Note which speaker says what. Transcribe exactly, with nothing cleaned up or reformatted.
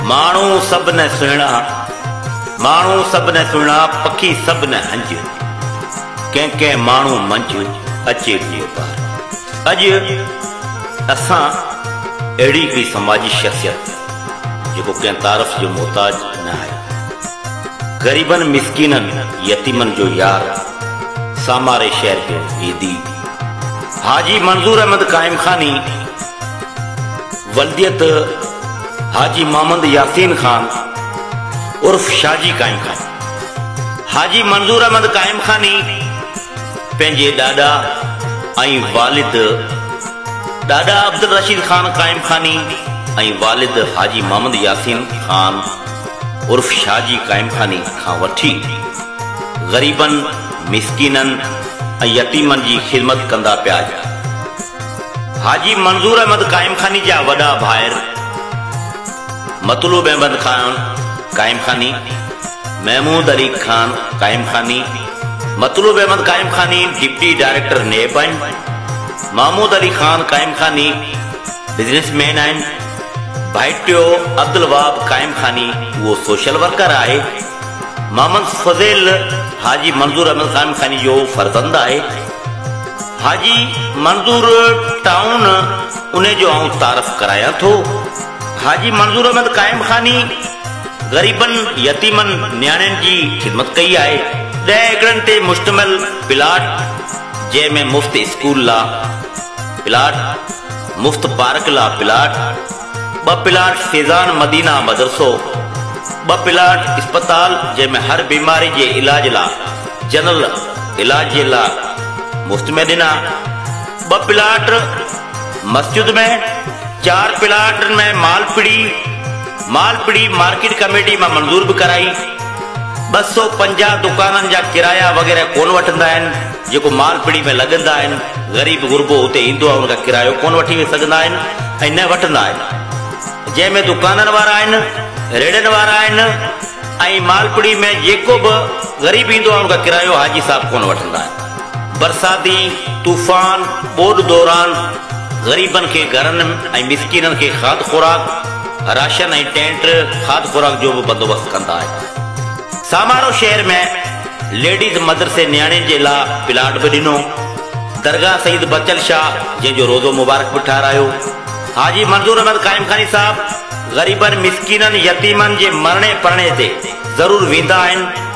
Speaker 1: मानू सब ने सुना, मानू सब ने सुना, पखी सब ने हंज, के के मानू मंच अचे पियो पार। अज असा अड़ी कोई समाजी शख्सियत जो कें तारफ जो मोहताज न है, गरीबन मिसकीनन यतीमन जो यार, सामारे शहर के ईदी हाजी मंजूर अहमद कायम खानी, वल्दियत हाजी मोहम्मद यासीन खान उर्फ शाजी कायम खान। हाजी मंजूर अहमद कायम खानी पेंजे दादा आई वालिद दादा अब्दुल रशीद खान कायम खानी आई वालिद हाजी मोहम्मद यासीन खान उर्फ शाजी कायम खानी खां वठी गरीबन मिसकीनन यतीमन की खिदमत कंदा पिया। हाजी मंजूर अहमद कायम खानी जा वडा भायर मतलूब अहमद खान कायम खानी, महमूद अली खान कायम खानी, मतलूब अहमद कायम खानी डिप्टी डायरेक्टर नेब आहिनि, महमूद अली खान कायम खानी बिजनेसमैन आहिनि, भाइटियो अब्दुल वहाब कायम खानी वो सोशल वर्कर है, मोहम्मद फज़ील हाजी मंजूर अहमद कायम खानी जो फर्जंद है। हाजी मंजूर टाउन उन्हें जो आऊं तारफ कराया थो। हाजी मंजूर अहमद कायम खानी गरीबन यतीमन न्याणिन की खिदमत कई है। ॾह एकड़न ते मुश्तमिल प्लाट जैमें मुफ्त स्कूल ला प्लाट, मुफ्त पार्क ला प्लाट, ब प्लाट फैजान मदीना मदरसो, ब प्लाट अस्पताल जैमें हर बीमारी के इलाज ला जनरल इलाज जे ला मुफ्त में दिना, ब प्लाट मस्जिद में, चार प्लाट में मालपीड़ी मालपीड़ी मार्केट कमेटी में मंजूर भी कराई। ब सौ पंजाह दुकान जा किराया वगैरह कोन वठंदा आहिनि, जेको मालपीड़ी में लगंदा आहिनि, गरीब गुरबो उते ईंदो आहे उनका किरायो कोन वठी सघंदा आहिनि ऐं न वठंदा आहिनि। जंहिंमें दुकाननि वारा आहिनि, रेड़नि वारा आहिनि ऐं मालपीड़ी में जेको बि गरीब ईंदो आहे उनका किरायो हाजी साहब कोन वठंदा आहिनि। बरसाती तूफ़ान ॿोॾ दौरान गरीबन के घरन ऐं मिसकीनन के खाद खुराक राशन ऐं टेंट खाद खुराक जो भी बंदोबस्त कंदा है। सामारो शहर में लेडीज मदरसे न्याणे जे ला प्लाट भी दिनो। दरगाह सईद बचल शाह जंहिंजो रोज़ो मुबारक भी ठारायो। हाजी मंजूर अहमद कायम खानी साहब गरीबन मिसकीनन यतीमन जे मरणे परणे ते जरूर वेंदा आहिनि